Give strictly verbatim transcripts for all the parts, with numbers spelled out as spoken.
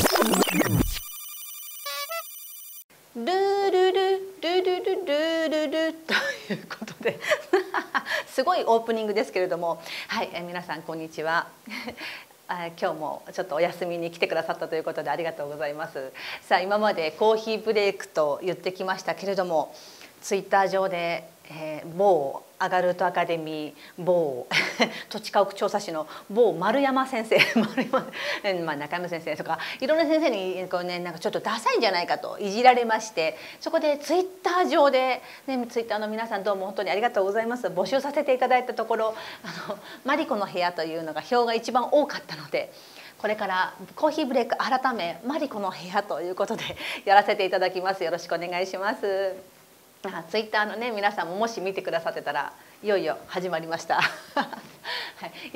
ルルルルルルルルルということですごいオープニングですけれども、はい、え皆さんこんにちは。あ今日もちょっとお休みに来てくださったということでありがとうございます。さあ今までコーヒーブレイクと言ってきましたけれども、ツイッター上で、えー、某アガルートアカデミー、某土地家屋調査士の某丸山先生丸山、まあ、中山先生とかいろんな先生にこう、ね、なんかちょっとダサいんじゃないかといじられまして、そこでツイッター上で、ね、ツイッターの皆さんどうも本当にありがとうございます。募集させていただいたところ、あのマリコの部屋というのが票が一番多かったので、これからコーヒーブレイク改めマリコの部屋ということでやらせていただきます。よろしくお願いします。あ、ツイッターのね皆さんももし見てくださってたらいよいよ始まりました、はい、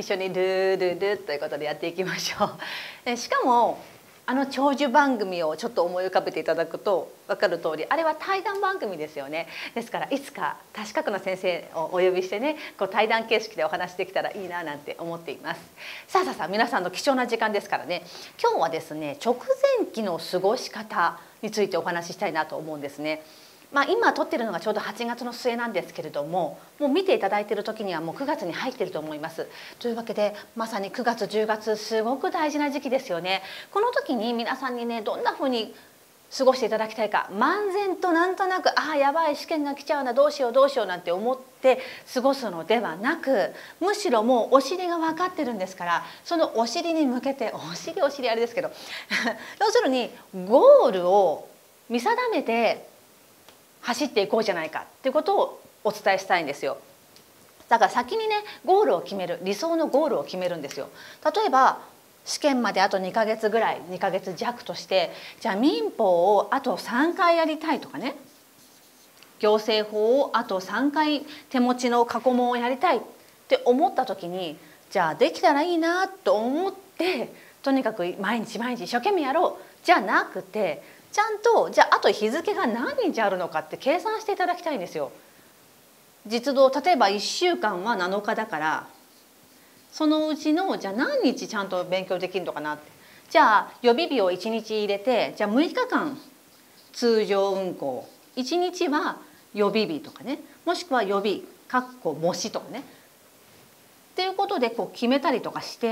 一緒にルールルということでやっていきましょう。しかもあの長寿番組をちょっと思い浮かべていただくと分かる通り、あれは対談番組ですよね。ですからいつか多資格の先生をお呼びしてね、こう対談形式でお話できたらいいななんて思っています。さあさあさあ、皆さんの貴重な時間ですからね、今日はですね直前期の過ごし方についてお話ししたいなと思うんですね。まあ、今撮ってるのがちょうどはちがつの末なんですけれども、もう見ていただいている時にはもうくがつに入っていると思います。というわけでまさにくがつじゅうがつすごく大事な時期ですよね。この時に皆さんにねどんな風に過ごしていただきたいか、漫然となんとなくああやばい試験が来ちゃうな、どうしようどうしようなんて思って過ごすのではなく、むしろもうお尻が分かってるんですから、そのお尻に向けて、お尻お尻あれですけど要するにゴールを見定めて走っていこうじゃないかっていうことをお伝えしたいんですよ。だから先にねゴールを決める、理想のゴールを決めるんですよ。例えば試験まであとにかげつぐらい、にかげつじゃくとして、じゃあ民法をあとさんかいやりたいとかね、行政法をあとさんかい手持ちの過去問をやりたいって思った時に、じゃあできたらいいなと思ってとにかく毎日毎日一生懸命やろうじゃなくて、ちゃんとじゃああと日付が何日あるのかって計算していただきたいんですよ。実働例えばいっしゅうかんはなのかだから、そのうちのじゃあ何日ちゃんと勉強できるのかなって、じゃあ予備日をいちにち入れて、じゃあむいかかん通常運行、いちにちは予備日とかね、もしくは予備かっこ模試とかねっていうことでこう決めたりとかして、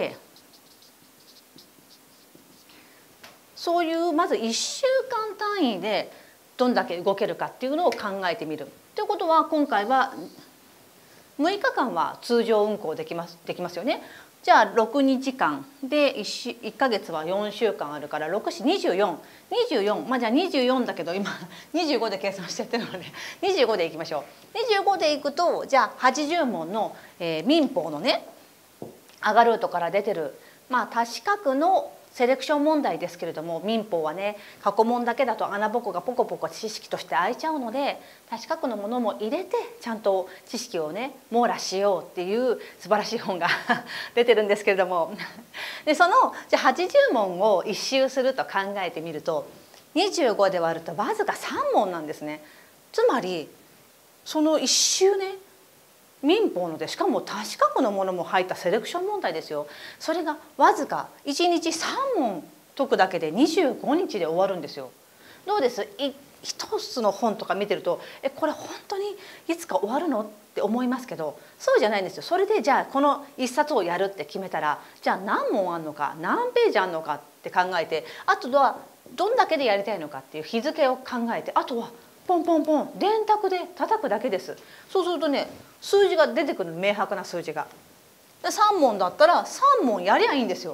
そういうまずいっしゅうかん単位でどんだけ動けるかっていうのを考えてみる。ということは今回はむいかかんは通常運行できます、できますよね。じゃあろくにちかんで 1, いっかげつはよんしゅうかんあるからろく、よん、にじゅうよん、にじゅうよん、まあじゃあにじゅうよんだけど今にじゅうごで計算しちゃってるのでにじゅうごでいきましょう。にじゅうごでいくと、じゃあはちじゅうもんの、えー、民法のねアガルートから出てる、まあ多資格のセレクション問題ですけれども、民法はね過去問だけだと穴ぼこがポコポコ知識として開いちゃうので、多資格のものも入れてちゃんと知識をね網羅しようっていう素晴らしい本が出てるんですけれどもでそのじゃあはちじゅうもんを一周すると考えてみると、にじゅうごで割るとわずかさんもんなんですね。つまりその一周ね、民法のでしかも多資格のものも入ったセレクション問題ですよ。それがわずかいちにちさんもん解くだけでにじゅうごにちで終わるんですよ。どうです？い一つの本とか見てると、えこれ本当にいつか終わるのって思いますけど、そうじゃないんですよ。それでじゃあこの一冊をやるって決めたら、じゃあ何問あんのか何ページあんのかって考えて、あとはどんだけでやりたいのかっていう日付を考えて、あとはポンポンポン電卓で叩くだけです。そうするとね数字が出てくる、明白な数字が。さんもんだったらさんもんやりゃいいんですよ、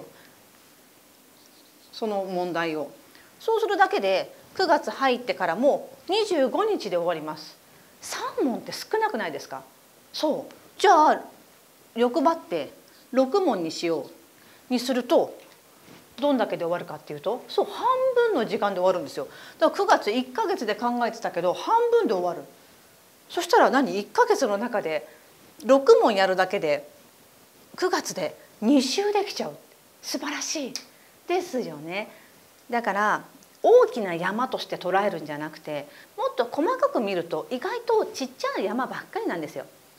その問題を。そうするだけでくがつ入ってからもにじゅうごにちで終わります。さんもんって少なくないですか？そうじゃあ欲張ってろくもんにしようにするとどんだけで終わるかっていうと、そう半分の時間で終わるんですよ。だからくがついっかげつで考えてたけど半分で終わる。そしたら何、いっかげつの中でろくもんやるだけでくがつでに周できちゃう。素晴らしいですよね。だから大きな山として捉えるんじゃなくて、もっと細かく見ると意外とちっちゃな山ばっかりなんですよ。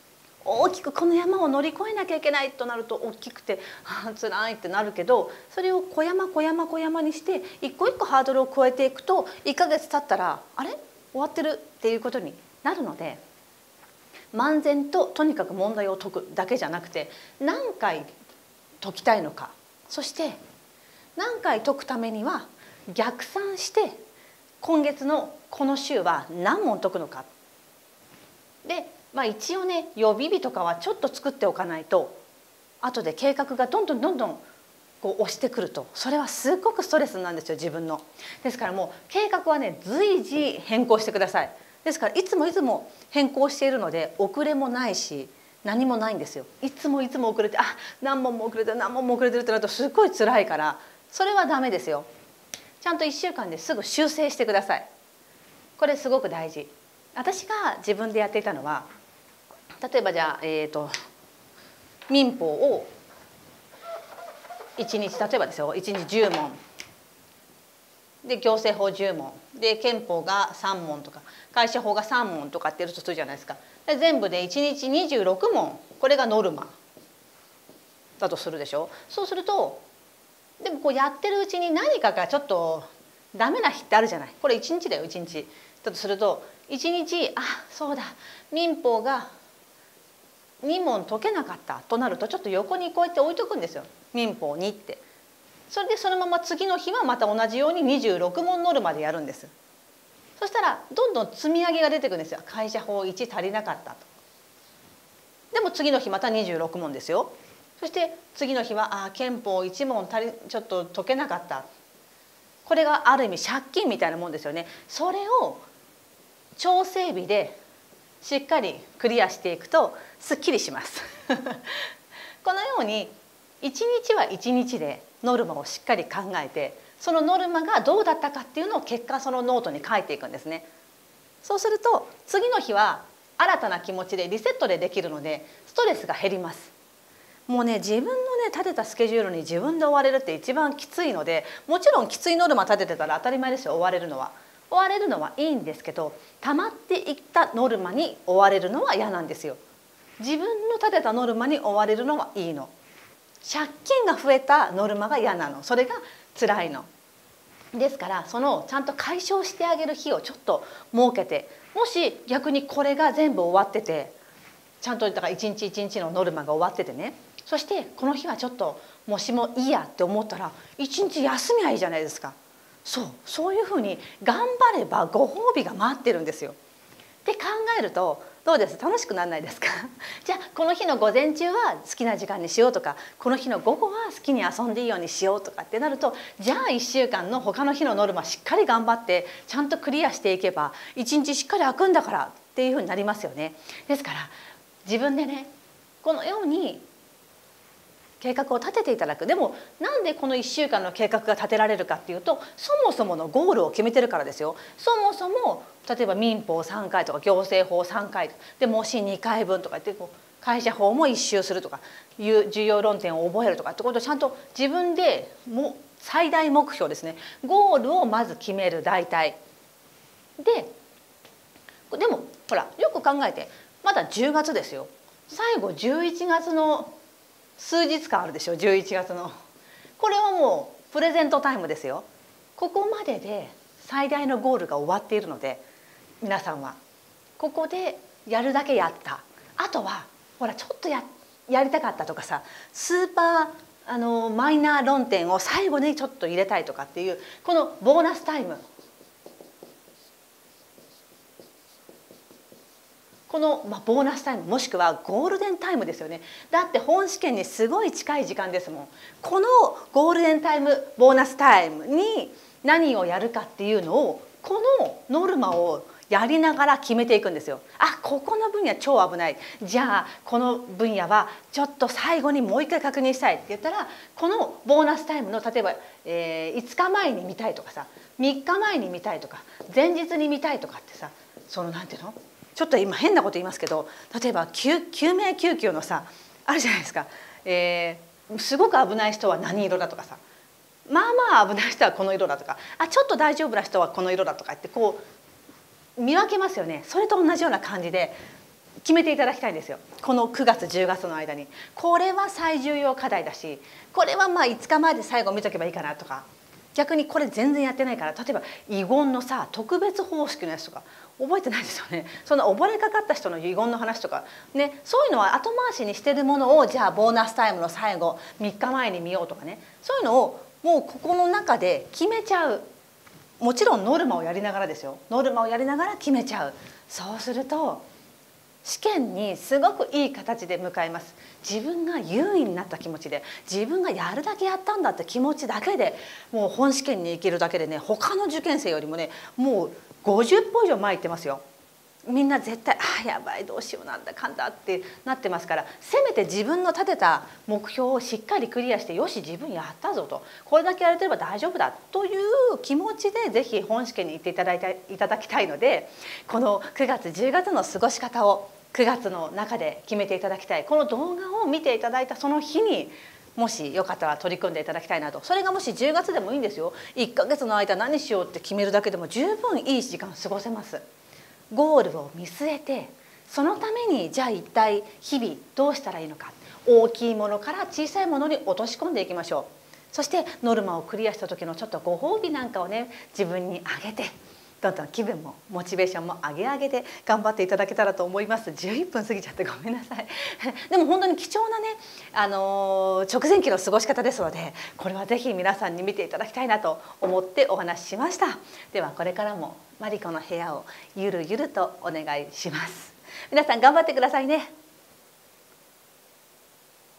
大きくこの山を乗り越えなきゃいけないとなると大きくてあつらいってなるけど、それを小山小山小山にして一個一個ハードルを越えていくといっかげつ経ったらあれ終わってるっていうことになるので、漫然ととにかく問題を解くだけじゃなくて、何回解きたいのか、そして何回解くためには逆算して今月のこの週は何問解くのかで、まあ、一応ね予備日とかはちょっと作っておかないと後で計画がどんどんどんどんこう押してくると、それはすごくストレスなんですよ、自分の。ですからもう計画はね随時変更してください。ですからいつもいつも変更しているので遅れもないし何もないんですよ。いつもいつも遅れて、あ何問も遅れてる何問も遅れてるってなるとすごい辛いから、それはダメですよ。ちゃんといっしゅうかんですぐ修正してください。これすごく大事。私が自分でやっていたのは、例えばじゃあ、えーと民法をいちにち、例えばですよいちにちじゅうもんで、行政法じゅうもんで、憲法がさんもんとか会社法がさんもんとかってやるとするじゃないですか。で全部でいちにちにじゅうろくもん、これがノルマだとするでしょ。そうするとでもこうやってるうちに何かがちょっとダメな日ってあるじゃない。これいちにちだよ、いちにちだとするといちにち、あそうだ民法がにもん解けなかったとなるとちょっと横にこうやって置いとくんですよ、民法にって。それでそのまま次の日はまた同じようににじゅうろくもんノルマでやるんです。そしたらどんどん積み上げが出てくるんですよ。会社法いち足りなかったと。でも次の日またにじゅうろくもんですよ。そして次の日はあ憲法いちもん足りちょっと解けなかった。これがある意味借金みたいなもんですよね。それを調整日でしっかりクリアしていくとすっきりしますこのようにいちにちはいちにちでノルマをしっかり考えて、そのノルマがどうだったかっていうのを結果そのノートに書いていくんですね。そうすると次の日は新たな気持ちでリセットでできるのでストレスが減ります。もうね自分のね立てたスケジュールに自分で追われるって一番きついので、もちろんきついノルマ立ててたら当たり前ですよ、追われるのは。追われるのはいいんですけど、溜まっていったノルマに追われるのは嫌なんですよ。自分の立てたノルマに追われるのはいいの。借金が増えたノルマが嫌なの。それが辛いの。ですからそのちゃんと解消してあげる日をちょっと設けて、もし逆にこれが全部終わってて、ちゃんとだから一日一日のノルマが終わっててね、そしてこの日はちょっともしもいいやって思ったら一日休みゃいいじゃないですか。そうそういうふうに頑張ればご褒美が待ってるんですよ。って考えるとどうです？楽しくならないですか？じゃあこの日の午前中は好きな時間にしようとか、この日の午後は好きに遊んでいいようにしようとかってなると、じゃあいっしゅうかんの他の日のノルマしっかり頑張ってちゃんとクリアしていけばいちにちしっかり空くんだからっていうふうになりますよね。ですから自分でねこのように計画を立てていただく。でもなんでこのいっしゅうかんの計画が立てられるかっていうと、そもそものゴールを決めてるからですよ。そもそも例えば民法さんかいとか行政法さんかいで模試にかいぶんとかってこう会社法も一周するとかいう重要論点を覚えるとかってことをちゃんと自分でも最大目標ですね、ゴールをまず決める。大体ででもほらよく考えてまだじゅうがつですよ。最後じゅういちがつの数日間あるでしょ。じゅういちがつのこれはもうプレゼントタイムですよ。ここまでで最大のゴールが終わっているので、皆さんはここでやるだけやった。あとはほらちょっと や, やりたかったとかさ、スーパーあのマイナー論点を最後にちょっと入れたいとかっていうこのボーナスタイム、この、まあ、ボーナスタイムもしくはゴールデンタイムですよね。だって本試験にすごい近い時間ですもん。このゴールデンタイムボーナスタイムに何をやるかっていうのをこのノルマをやりながら決めていくんですよ。あ、ここの分野超危ない。じゃあこの分野はちょっと最後にもう一回確認したいって言ったら、このボーナスタイムの例えば、えー、いつかまえに見たいとかさ、みっかまえに見たいとか前日に見たいとかってさ、そのなんていうの、ちょっと今変なこと言いますけど、例えば救救命救急のさあるじゃないですか、えー、すごく危ない人は何色だとかさ、まあまあ危ない人はこの色だとか、あちょっと大丈夫な人はこの色だとかってこう見分けますよね。それと同じような感じで決めていただきたいんですよ。このくがつじゅうがつの間にこれは最重要課題だし、これはまあいつかまえで最後見とけばいいかなとか、逆にこれ全然やってないから、例えば遺言のさ特別方式のやつとか覚えてないですよね。そんな溺れかかった人の遺言の話とかね、そういうのは後回しにしてるものを、じゃあボーナスタイムの最後みっかまえに見ようとかね、そういうのをもうここの中で決めちゃう。もちろんノルマをやりながらですよ。ノルマをやりながら決めちゃう。そうすると試験にすごくいい形で向かいます。自分が優位になった気持ちで、自分がやるだけやったんだって気持ちだけで、もう本試験に行けるだけでね、他の受験生よりもね、もうごじゅっぽ以上前行ってますよ。みんな絶対「ああやばい、どうしよう、なんだかんだ」ってなってますから、せめて自分の立てた目標をしっかりクリアして、よし自分やったぞと、これだけやれてれば大丈夫だという気持ちでぜひ本試験に行っていただいたいただきたいので、このくがつじゅうがつの過ごし方をくがつの中で決めていただきたい。この動画を見ていただいたその日にもしよかったら取り組んでいただきたいなと。それがもしじゅうがつでもいいんですよ。いっかげつの間何しようって決めるだけでも十分いい時間過ごせます。ゴールを見据えて、そのためにじゃあ一体日々どうしたらいいのか、大きいものから小さいものに落とし込んでいきましょう。そしてノルマをクリアした時のちょっとご褒美なんかをね、自分にあげて、どんどん気分もモチベーションも上げ上げで頑張っていただけたらと思います。じゅういっぷん過ぎちゃってごめんなさい。でも本当に貴重なね、あのー、直前期の過ごし方ですので、これはぜひ皆さんに見ていただきたいなと思ってお話ししました。ではこれからもマリコの部屋をゆるゆるとお願いします。皆さん頑張ってくださいね。